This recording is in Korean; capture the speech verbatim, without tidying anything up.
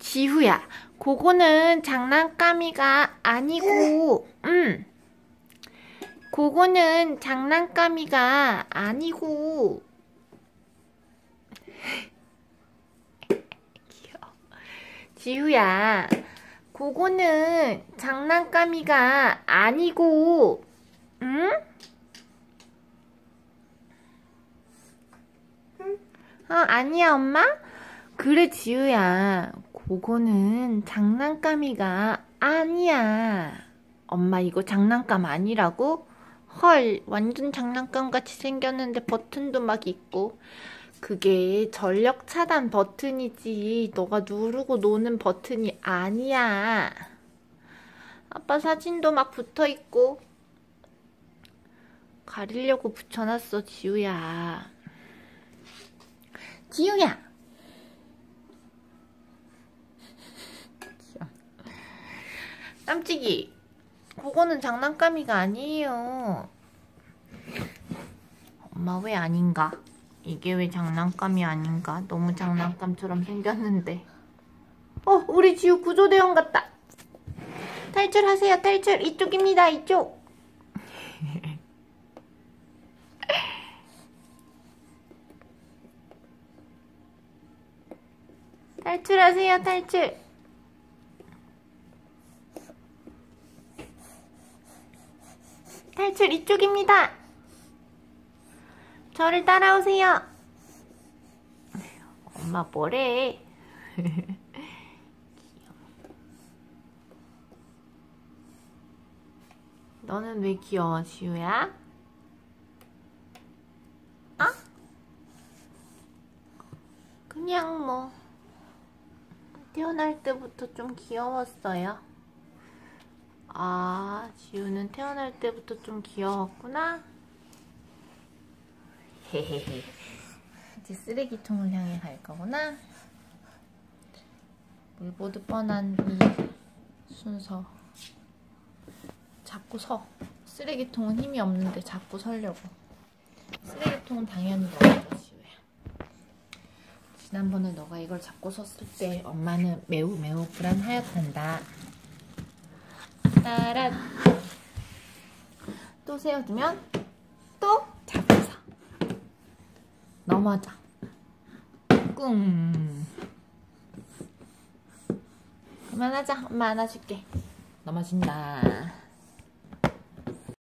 지후야, 그거는 장난감이가 아니고, 음, 그거는 장난감이가 아니고. 귀여워. 지후야, 그거는 장난감이가 아니고, 응? 어, 아니야, 엄마? 그래, 지우야. 그거는 장난감이가 아니야. 엄마 이거 장난감 아니라고? 헐, 완전 장난감 같이 생겼는데 버튼도 막 있고. 그게 전력 차단 버튼이지. 너가 누르고 노는 버튼이 아니야. 아빠 사진도 막 붙어 있고. 가리려고 붙여놨어, 지우야. 지우야! 깜찍이, 그거는 장난감이가 아니에요. 엄마 왜 아닌가? 이게 왜 장난감이 아닌가? 너무 장난감처럼 생겼는데. 어, 우리 지우 구조대원 같다. 탈출하세요, 탈출. 이쪽입니다, 이쪽. 탈출하세요, 탈출. 탈출 이쪽입니다. 저를 따라오세요. 엄마 뭐래? 너는 왜 귀여워, 지우야? 어? 그냥 뭐 태어날 때부터 좀 귀여웠어요. 아, 지우는 태어날 때부터 좀 귀여웠구나. 헤헤헤. 이제 쓰레기통을 향해 갈 거구나. 물보드 뻔한 이 순서. 자꾸 서. 쓰레기통은 힘이 없는데 자꾸 서려고. 쓰레기통은 당연히 너야, 지우야. 지난번에 너가 이걸 잡고 섰을 때 엄마는 매우 매우 불안하였단다. 따란. 또 세워주면 또 잡고 서. 넘어져. 꿍. 그만하자. 엄마 안아줄게. 넘어진다.